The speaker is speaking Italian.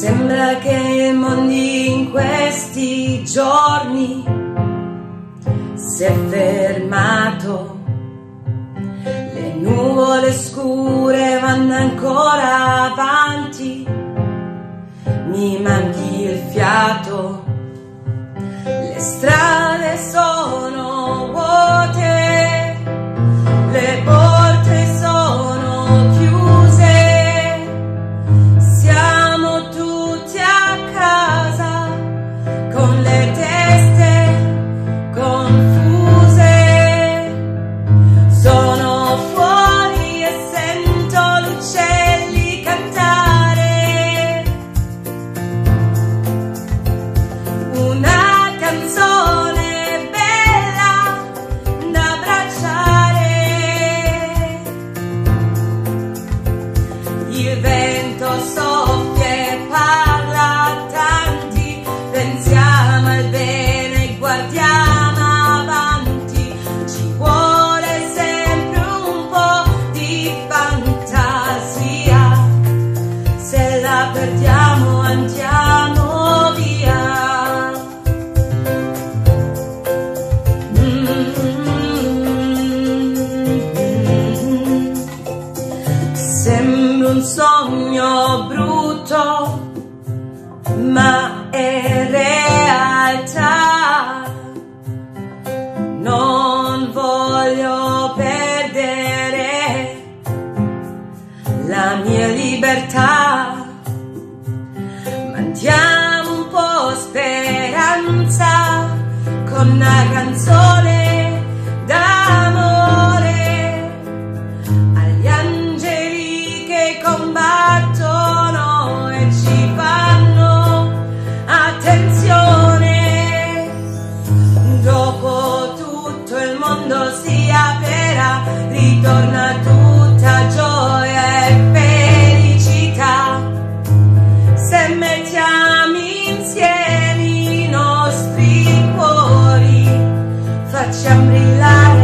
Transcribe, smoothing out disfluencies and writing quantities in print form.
Sembra che il mondo in questi giorni si è fermato, le nuvole scure vanno ancora avanti, mi manchi il fiato, le strade sono vuote, le porte sono chiuse, siamo tutti a casa con le teste confuse. Sono fuori e sento gli uccelli cantare una canzone bella da abbracciare. Il vento soffia e parla a tanti, pensiamo al bene e guardiamo avanti, ci vuole sempre un po' di fantasia, se la perdiamo andiamo via. Sembra un sogno brutto, ma è realtà. Non voglio perdere la mia libertà. Mandiamo un po' speranza con una canzone d'amore agli angeli che combattono e ci fanno attenzione. Dopo tutto il mondo si aprirà, ritorna tutta gioia e felicità, se mettiamo insieme i nostri cuori, facciamo brillare